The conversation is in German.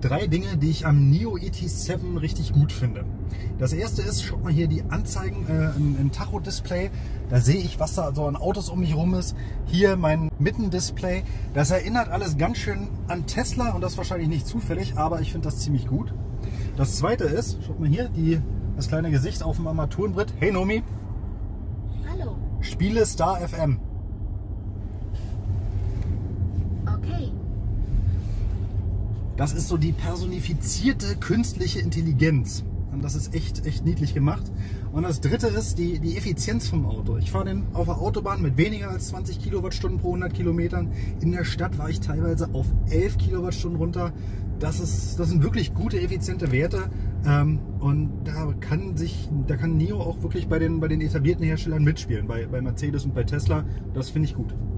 drei Dinge, die ich am NIO ET7 richtig gut finde. Das erste ist, schaut mal hier die Anzeigen im Tacho-Display. Da sehe ich, was da so an Autos um mich herum ist. Hier mein Mittendisplay. Das erinnert alles ganz schön an Tesla und das wahrscheinlich nicht zufällig, aber ich finde das ziemlich gut. Das zweite ist, schaut mal hier, das kleine Gesicht auf dem Armaturenbrett. Hey Nomi. Hallo. Spiele Star FM. Okay. Das ist so die personifizierte künstliche Intelligenz. Und das ist echt niedlich gemacht. Und das dritte ist die Effizienz vom Auto. Ich fahre den auf der Autobahn mit weniger als 20 Kilowattstunden pro 100 Kilometern. In der Stadt war ich teilweise auf 11 Kilowattstunden runter. Das sind wirklich gute, effiziente Werte. Und da kann NIO auch wirklich bei den etablierten Herstellern mitspielen. Bei Mercedes und bei Tesla. Das finde ich gut.